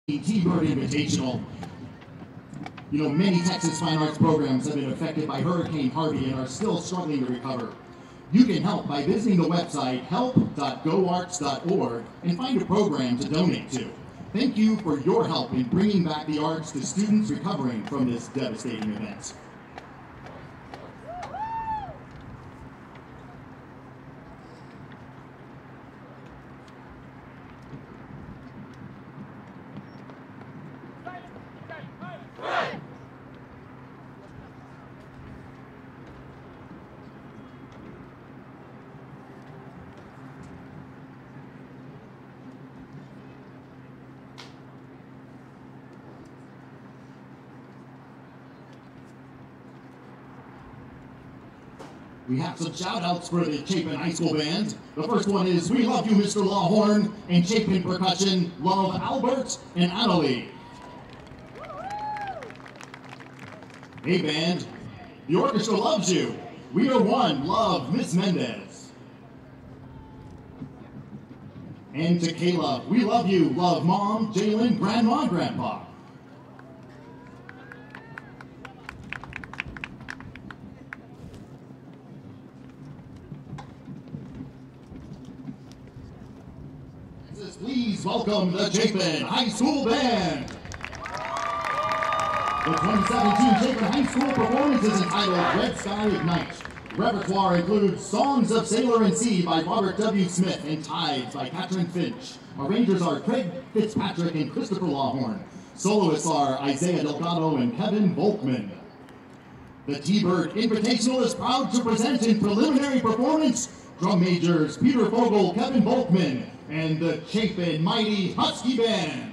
T-Bird Invitational. You know, many Texas fine arts programs have been affected by Hurricane Harvey and are still struggling to recover. You can help by visiting the website help.goarts.org and find a program to donate to. Thank you for your help in bringing back the arts to students recovering from this devastating event. We have some shout-outs for the Chapin High School Band. The first one is We Love You, Mr. Lawhorn, and Chapin Percussion, Love Albert and Annalie. Hey band, the orchestra loves you. We Are One, love Miss Mendez. And to Kayla, we love you, love Mom, Jalen, Grandma, and Grandpa. Please welcome the Chapin High School Band. The 2017 Chapin High School performance is entitled Red Sky Ignite. Repertoire includes Songs of Sailor and Sea by Robert W. Smith and Tides by Katherine Finch. Arrangers are Craig Fitzpatrick and Christopher Lawhorn. Soloists are Isaiah Delgado and Kevin Volkman. The T-Bird Invitational is proud to present in preliminary performance drum majors Peter Fogel, Kevin Volkman, and the Chapin Mighty Husky Band.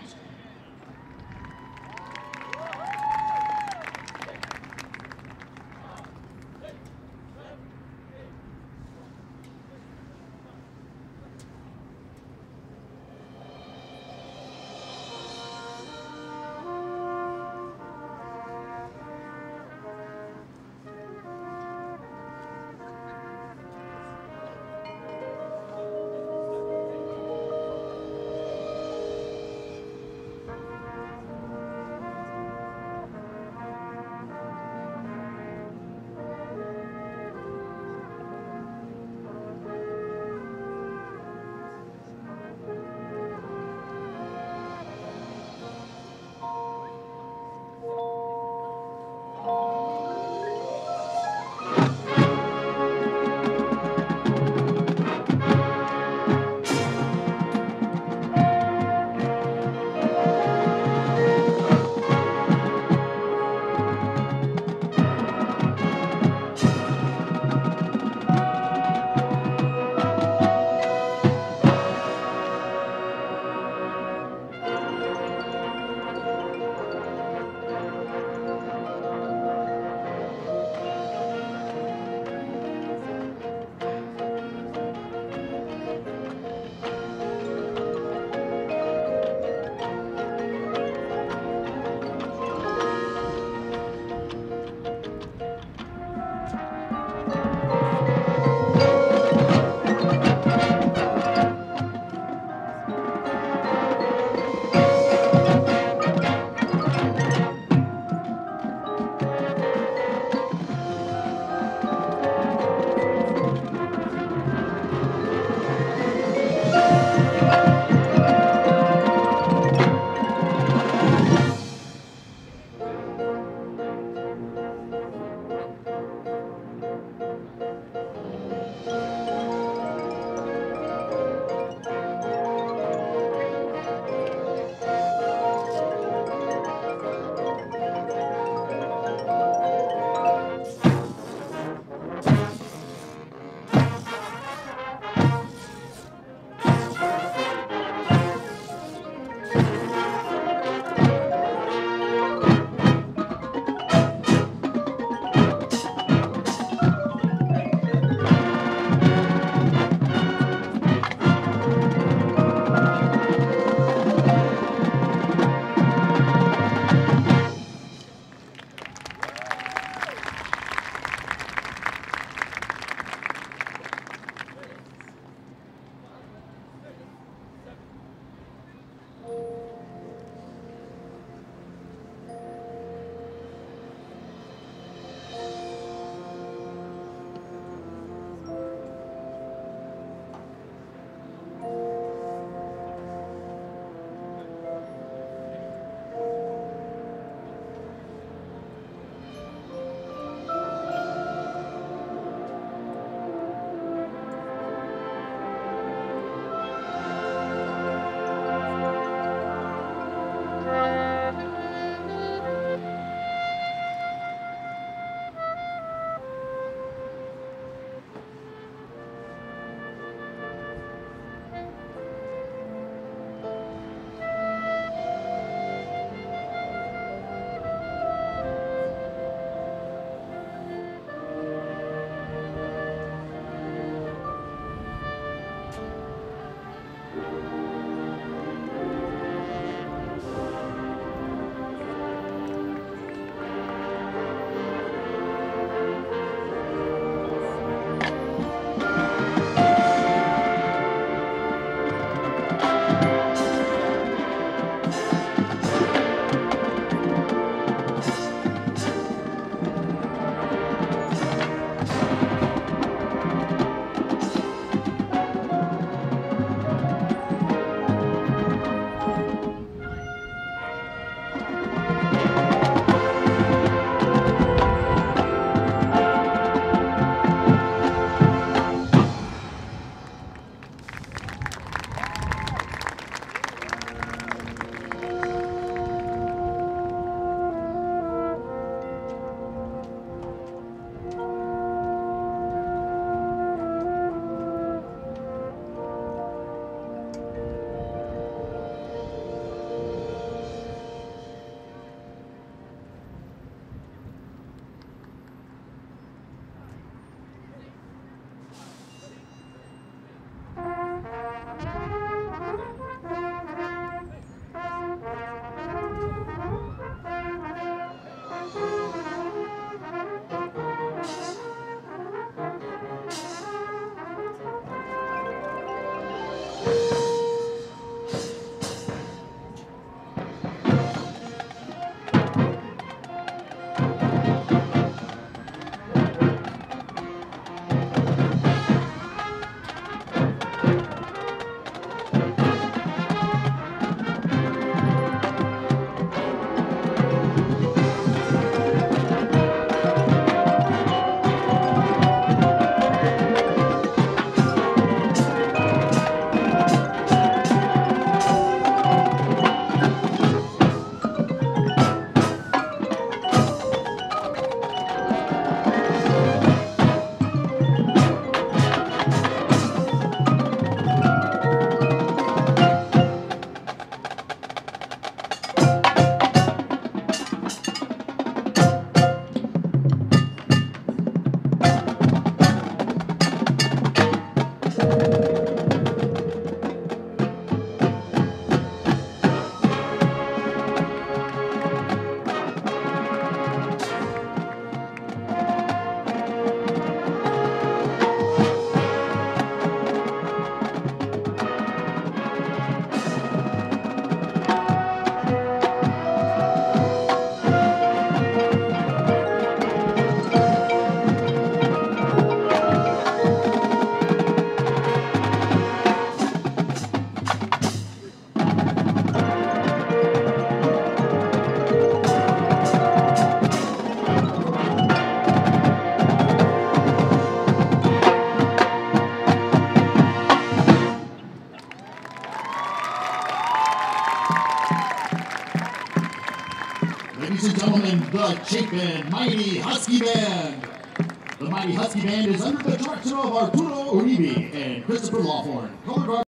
Ladies and gentlemen, the Chapin Mighty Husky Band. The Mighty Husky Band is under the direction of Arturo Uribe and Christopher Lawhorn. Color guard